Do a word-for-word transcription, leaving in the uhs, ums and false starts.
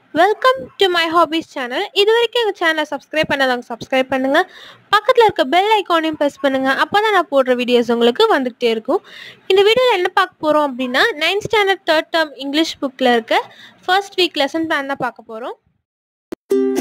Welcome to my Hobbies channel. இதுவரைக்கும் எங்க சேனலை சப்ஸ்கிரைப் பண்ணாதவங்க சப்ஸ்கிரைப் பண்ணுங்க. பக்கத்துல இருக்க பெல் ஐகானையும் பிரஸ் பண்ணுங்க. அப்பதான் நான் போடுற வீடியோஸ் உங்களுக்கு வந்துட்டே இருக்கும். இந்த வீடியோல என்ன பார்க்க போறோம் அப்படின்னா ninth standard third term English புக்ல இருக்க ஃபர்ஸ்ட் வீக் லெசன் பிளான் தான் பார்க்க போறோம்.